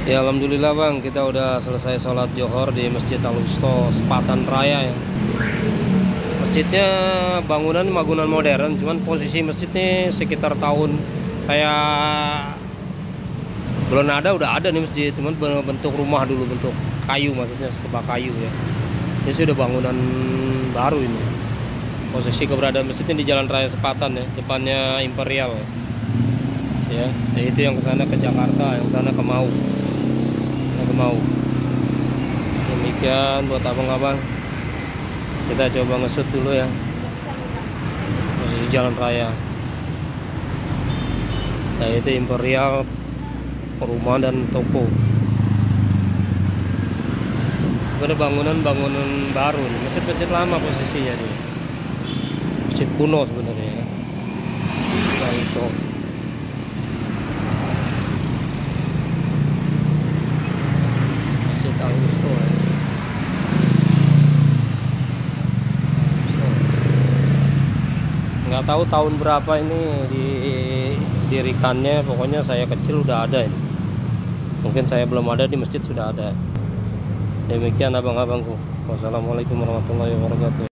Ya alhamdulillah bang, kita udah selesai sholat Johor di Masjid Al-Wusta Sepatan Raya ya. Masjidnya bangunan modern, cuman posisi masjid nih sekitar tahun saya belum ada udah ada nih masjid, cuman bentuk rumah dulu, bentuk kayu, maksudnya sebab kayu ya. Ini sudah bangunan baru ini. Posisi keberadaan masjidnya di Jalan Raya Sepatan ya, depannya Imperial ya. Itu yang ke sana ke Jakarta, yang sana ke Mau. Mau demikian buat abang-abang, kita coba ngesut dulu ya posisi jalan raya. Nah itu Imperial, rumah dan toko. Ada bangunan baru nih. Masjid lama posisinya nih, masjid kuno sebenarnya ya. Nah itu Al-Wusta ya. Nggak tahu tahun berapa ini didirikannya, pokoknya saya kecil udah ada ini. Mungkin saya belum ada di masjid sudah ada. Demikian abang-abangku. Wassalamualaikum warahmatullahi wabarakatuh.